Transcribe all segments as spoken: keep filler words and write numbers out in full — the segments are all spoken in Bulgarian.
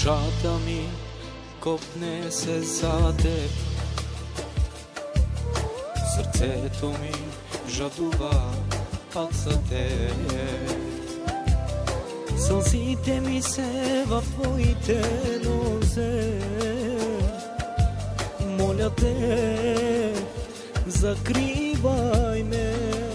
Душата ми копне се за теб, сърцето ми жадува пак за теб. Сълзите ми се в твоите нозе, моля те, закривай ме.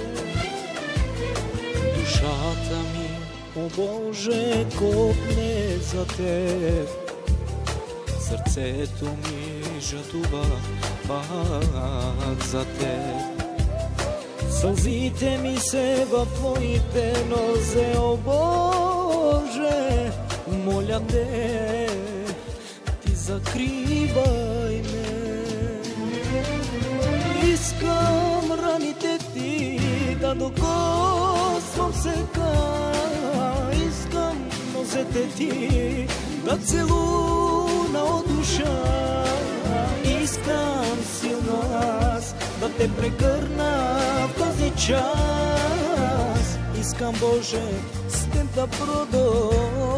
Душата ми, о Боже, копне за теб, сърцето ми жадува пак за теб. Сълзите ми се в твоите нозе, о Боже, моля те, ти закривай ме. Искам раните ти да докосвам сега, искам нозете ти да целуна от душа, искам силно аз да те прегърна в този час. Искам, Боже, с теб да продължа.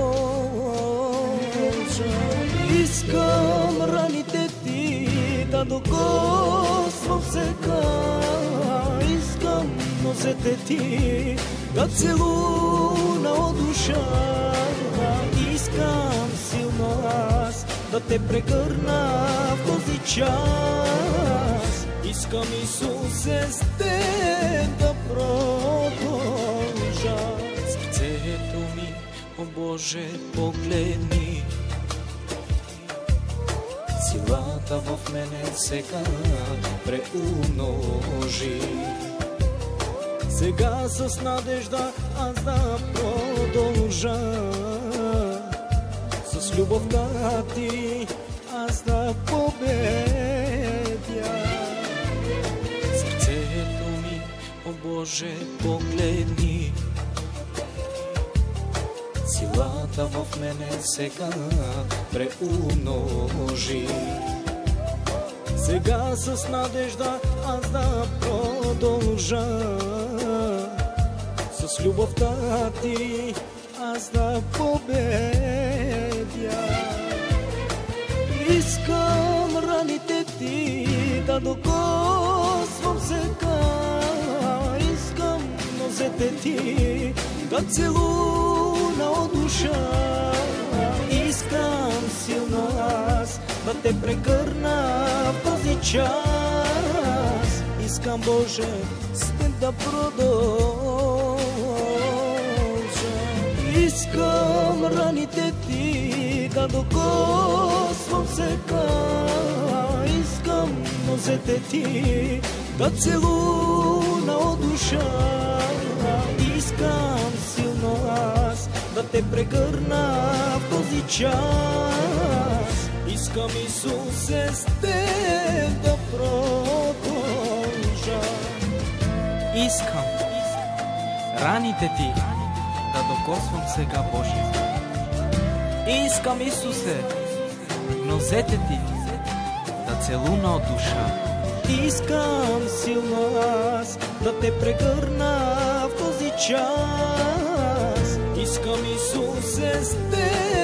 Искам раните ти да докосвам сега, искам нозете ти да целуна от душа, искам силно аз да те прегърна в този час. Искам, Исусе, с теб да продължа. Сърцето ми, о Боже, погледни, силата в мене сега преумножи. Сега с надежда аз да продължа, с любовта ти аз да победя. Сърцето ми, о Боже, погледни, силата в мене сега преумножи. Сега с надежда аз да продължа, с любовта ти аз да победя. Искам раните ти да докосвам сега, искам нозете ти да целуна от душа, искам силно аз да те прегърна в този час. Искам, Боже, с теб да продължа. Искам раните ти да докосвам сега, искам нозете ти да целуна от душа, искам силно аз да те прегърна в този час. Искам, Исусе, с теб да продължа. Искам раните ти да докосвам сега, Боже. Искам, Исусе, нозете ти да целуна от душа. Искам силно аз да те прегърна в този час. Искам, Исусе, с теб